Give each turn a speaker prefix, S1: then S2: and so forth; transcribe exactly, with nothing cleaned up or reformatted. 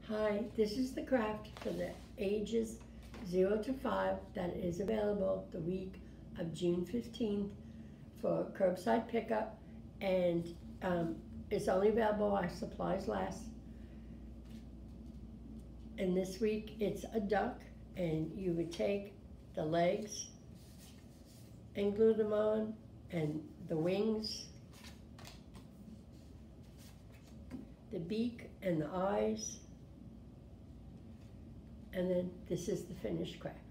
S1: Hi, this is the craft for the ages zero to five that is available the week of June fifteenth for curbside pickup, and um, it's only available while supplies last. And this week it's a duck, and you would take the legs and glue them on, and the wings, the beak and the eyes, and then this is the finished craft.